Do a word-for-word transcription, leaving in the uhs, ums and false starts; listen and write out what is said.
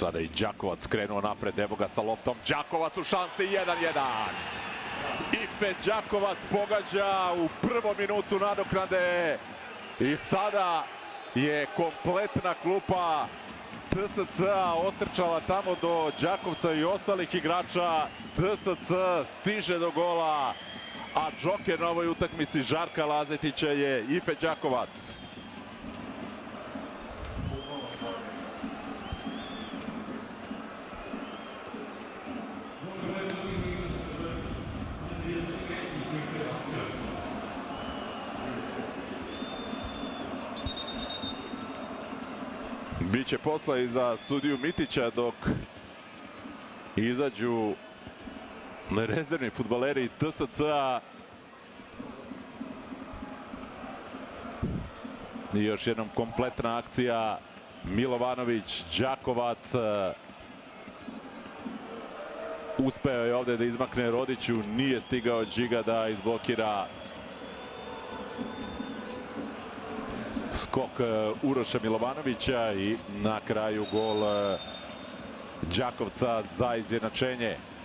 Sada i Đakovac krenuo napred, evo ga sa loptom, Đakovac u šansi jedan jedan. Ife Đakovac pogađa u prvom minutu nadoknade i sada je kompletna klupa T S C-a otrčala tamo do Đakovca i ostalih igrača. T S C stiže do gola, a džoker na ovoj utakmici Žarka Lazetića je Ife Đakovac. Biće posla i za sudiju Mitića dok izađu rezervni fudbaleri T S C-a. I još jednom kompletna akcija. Milovanović, Đakovac. Uspeo je ovde da izmakne Rodiću, nije stigao Điga da izblokira skok Uroša Milovanovića i na kraju gol Đakovca za izjednačenje.